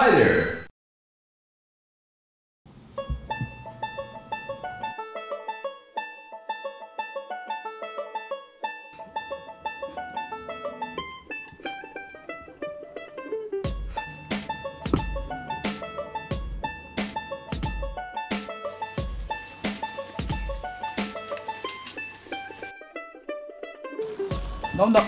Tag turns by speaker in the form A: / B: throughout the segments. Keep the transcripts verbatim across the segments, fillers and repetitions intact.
A: Hi there.
B: 나온다.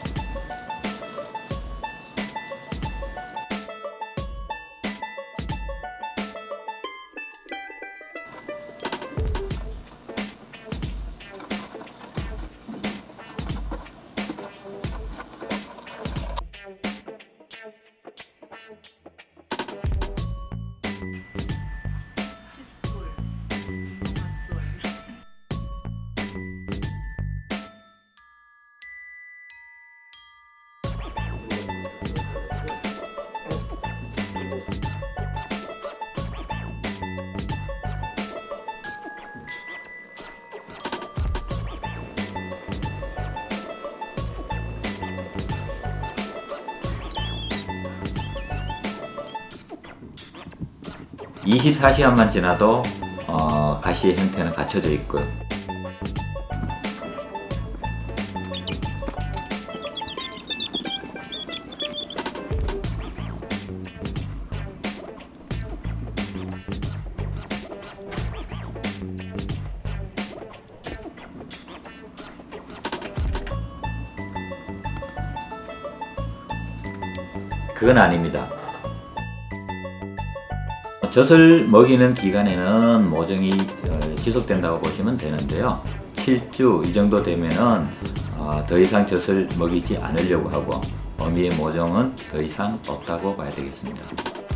C: 이십사 시간만 지나도 어, 가시의 형태는 갖춰져 있고요. 그건 아닙니다. 젖을 먹이는 기간에는 모종이 지속된다고 보시면 되는데요. 칠 주 이 정도 되면은 더 이상 젖을 먹이지 않으려고 하고 어미의 모종은 더 이상 없다고 봐야 되겠습니다.